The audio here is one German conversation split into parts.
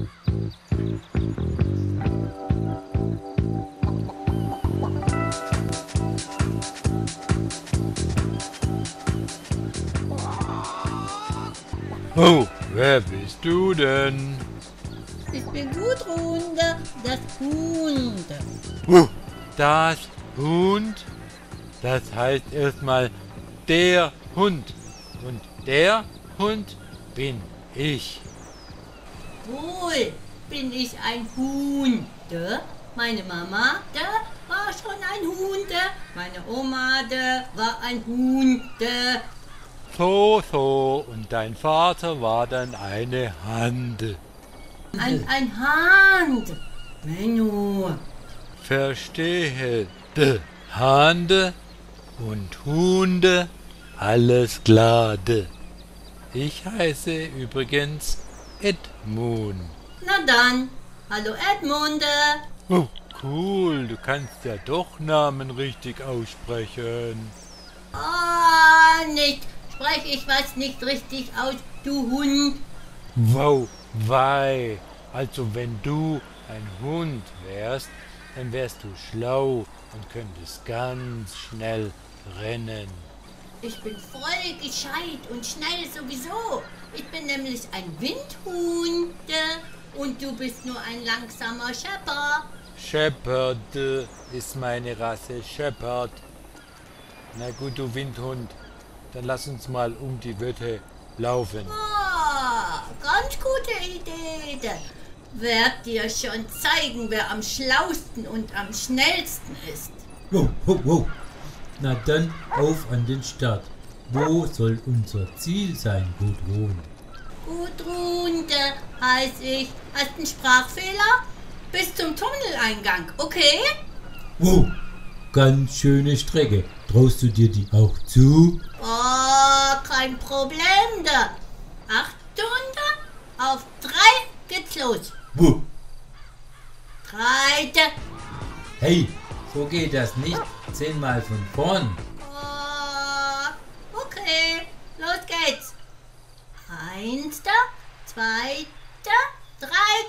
Oh, wer bist du denn? Ich bin Gudrun, das Hund. Das Hund? Das heißt erstmal der Hund. Und der Hund bin ich. Wohl bin ich ein Huhn. Meine Mama, war schon ein Huhn. Meine Oma, war ein Huhn. So, und dein Vater war dann eine Hande. Ein Hahn. Menno. Verstehe. Hande und Hunde, alles klar. Ich heiße übrigens Edmund. Na dann, hallo Edmund. Oh, cool, du kannst ja doch Namen richtig aussprechen. Nicht. Spreche ich was nicht richtig aus, du Hund? Wow, wei. Also wenn du ein Hund wärst, dann wärst du schlau und könntest ganz schnell rennen. Ich bin voll gescheit und schnell sowieso. Ich bin nämlich ein Windhuhn und du bist nur ein langsamer Schepper. Shepherd ist meine Rasse, Shepherd. Na gut, du Windhund, dann lass uns mal um die Wette laufen. Ganz gute Idee. Werd dir schon zeigen, wer am schlausten und am schnellsten ist. Wow. Na dann auf an den Start. Wo soll unser Ziel sein, Gudrun? Gudrun, heiß ich. Hast einen Sprachfehler? Bis zum Tunneleingang, okay? Wow, ganz schöne Strecke. Traust du dir die auch zu? Kein Problem. Achtung, auf 3 geht's los. Wow. 3. Hey, so geht das nicht. 10-mal von vorn. Okay, los geht's. 1, 2, 3.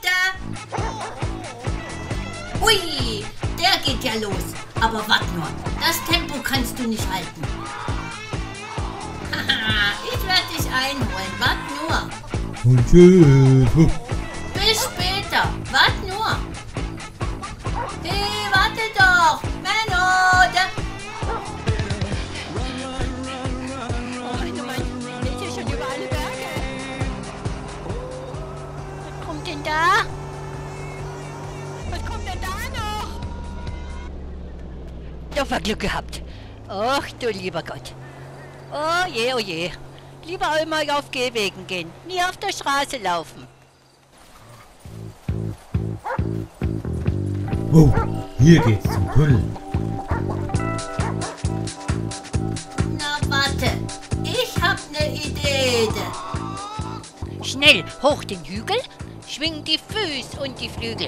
Hui, der geht ja los. Aber wart nur, das Tempo kannst du nicht halten. Haha, ich werde dich einholen, wart nur. Und tschüss. Bis später, wart nur. Hey, warte doch, Menno. Was kommt denn da? Was kommt denn da noch? Doch mal Glück gehabt. Ach du lieber Gott. Oh je. Lieber einmal auf Gehwegen gehen, nie auf der Straße laufen. Wow, hier geht's zum Tunnel. Na warte, ich hab ne Idee. Schnell hoch den Hügel, schwing die Füße und die Flügel.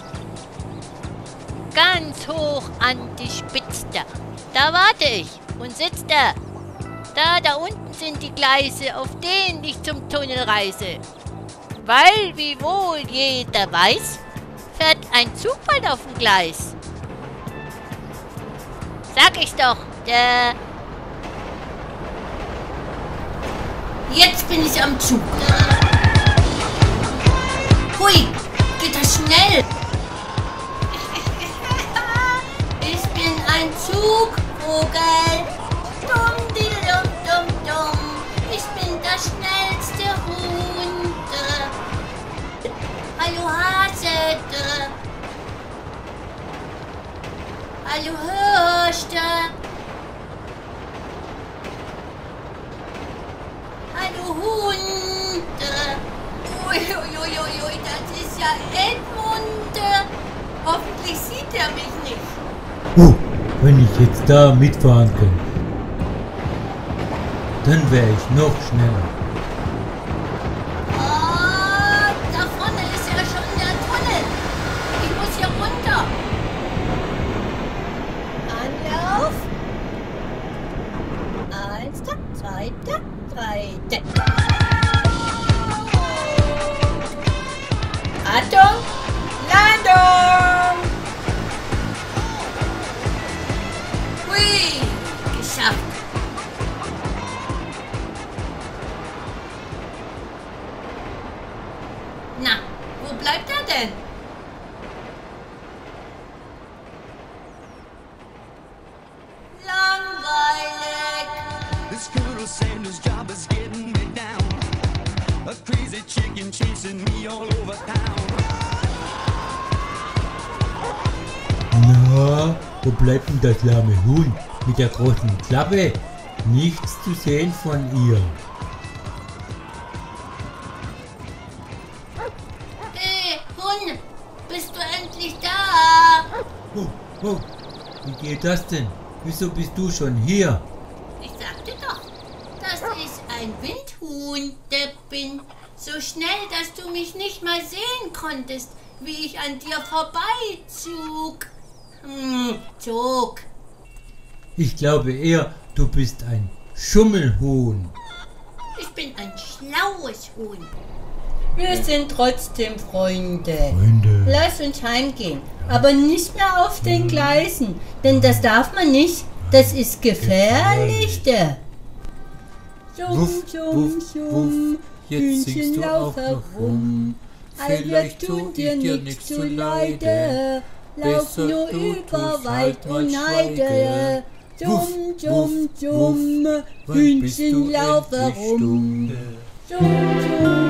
Ganz hoch an die Spitze. Da warte ich und sitz da. Da unten sind die Gleise, auf denen ich zum Tunnel reise. Weil, wie wohl jeder weiß, fährt ein Zug bald auf dem Gleis. Sag ich doch, Jetzt bin ich am Zug. Hui, geht das schnell. Ich bin ein Zugvogel. Dumm. Ich bin das schnellste Huhn. Hallo Hase. Hallo Hirsch. Hallo Hund. Uiuiuiui, das ist ja Edmund. Hoffentlich sieht er mich nicht. Oh, wenn ich jetzt da mitfahren könnte, dann wäre ich noch schneller. Da vorne ist ja schon der Tunnel. Ich muss hier runter. Anlauf. 1, 2, 3. Na, wo bleibt er denn? Langweilig. This Colonel Sanders job is getting me down. A crazy chicken chasing me all over town. Na, wo bleibt denn das lahme Huhn mit der großen Klappe? Nichts zu sehen von ihr. Hey, Hund, bist du endlich da? Oh, oh, wie geht das denn? Wieso bist du schon hier? Ich sagte doch, dass ich ein Windhuhn bin. So schnell, dass du mich nicht mal sehen konntest, wie ich an dir vorbeizog. Zog. Ich glaube eher, du bist ein Schummelhuhn. Ich bin ein schlaues Huhn. Wir sind trotzdem Freunde. Freunde. Lass uns heimgehen, aber nicht mehr auf den Gleisen, denn das darf man nicht. Das ist gefährlich. Wuff, wuff, wuff. Jetzt singst du auch noch rum. Vielleicht tut dir nichts zu leide. Lauf nur über Wald und Heide. Jum, jum, jum, Hühnchen lauf herum. Jum, jum.